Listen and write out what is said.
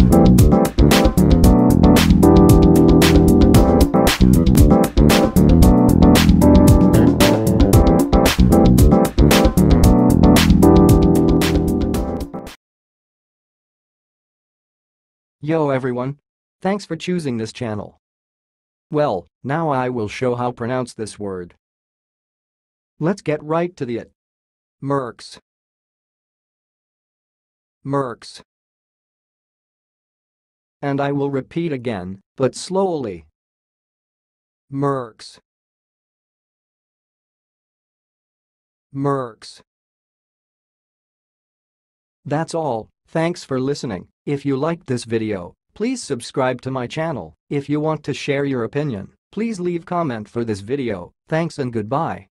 Yo everyone! Thanks for choosing this channel. Well, now I will show how pronounce this word. Let's get right to it. MERC'S. MERC'S. And I will repeat again, but slowly. MERC'S. MERC'S. That's all, thanks for listening. If you liked this video, please subscribe to my channel. If you want to share your opinion, please leave comment for this video. Thanks and goodbye.